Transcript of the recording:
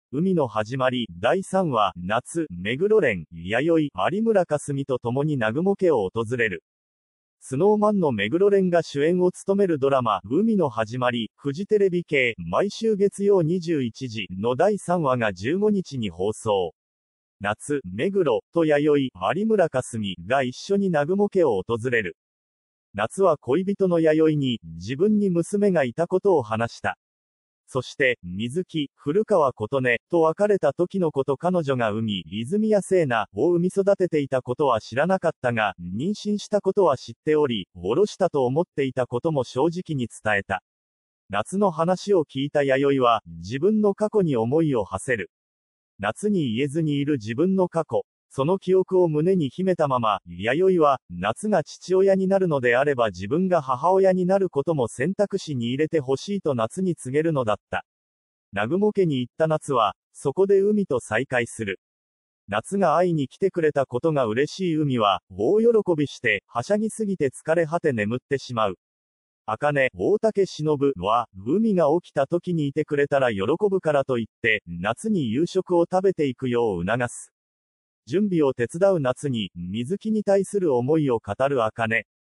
海の始まり。第3話、夏、目黒蓮、弥生、有村架純と共に南雲家を訪れる。スノーマンの目黒蓮が主演を務めるドラマ、海の始まり、フジテレビ系、毎週月曜21時の第3話が15日に放送。夏、目黒と弥生、有村架純が一緒に南雲家を訪れる。夏は恋人の弥生に、自分に娘がいたことを話した。そして、水木、古川琴音と別れた時のこと彼女が泉谷聖奈を産み育てていたことは知らなかったが、妊娠したことは知っており、下ろしたと思っていたことも正直に伝えた。夏の話を聞いた弥生は、自分の過去に思いを馳せる。夏に言えずにいる自分の過去。その記憶を胸に秘めたまま、弥生は、夏が父親になるのであれば自分が母親になることも選択肢に入れてほしいと夏に告げるのだった。南雲家に行った夏は、そこで海と再会する。夏が会いに来てくれたことが嬉しい海は、大喜びして、はしゃぎすぎて疲れ果て眠ってしまう。茜、大竹しのぶは、海が起きた時にいてくれたら喜ぶからと言って、夏に夕食を食べていくよう促す。準備を手伝う夏に、水木に対する思いを語る茜。